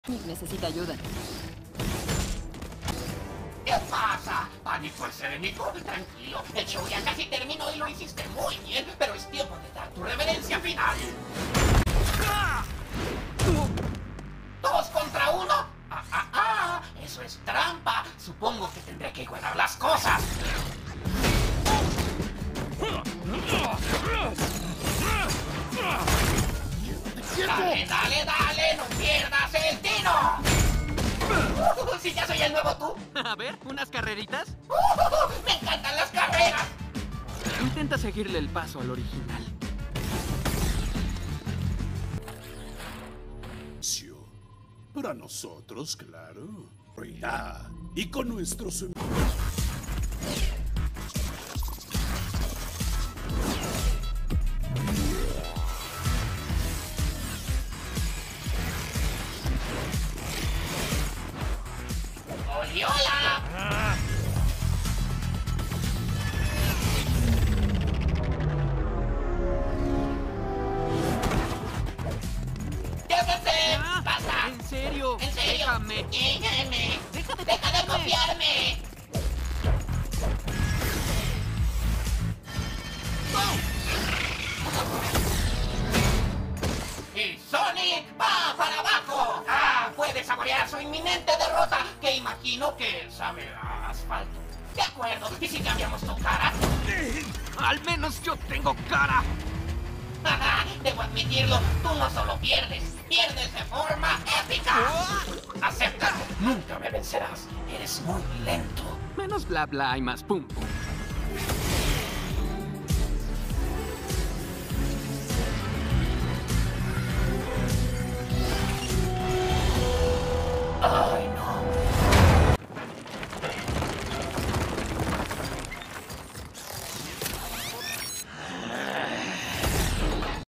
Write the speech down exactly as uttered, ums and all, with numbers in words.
Nick necesita ayuda. ¿Qué pasa? ¿Pánico escénico? Tranquilo, el show ya casi terminó y lo hiciste muy bien, pero es tiempo de dar tu reverencia final. ¿Dos contra uno? Ah, ah, ah, eso es trampa. Supongo que tendré que igualar las cosas. Dale, dale, dale, no pierdas el tino. Uh, si ya soy el nuevo tú. A ver, ¿unas carreritas? Uh, me encantan las carreras. Intenta seguirle el paso al original. Para nosotros, claro. Reirá. Y con nuestros... ¡Oliola! Ah. Ah, ¡Basta! ¿En serio? ¿En serio? Déjame. Déjame. Deja de, Deja de copiarme. ¡Oh! Y Sonic va para abajo. Ah, puede saborear su inminente derrota, que imagino que sabe a asfalto. De acuerdo, ¿y si cambiamos tu cara? Al menos yo tengo cara. Debo admitirlo, tú no solo pierdes, pierdes de forma épica. Acéptalo, nunca me vencerás. Eres muy lento. Menos bla bla y más pum pum.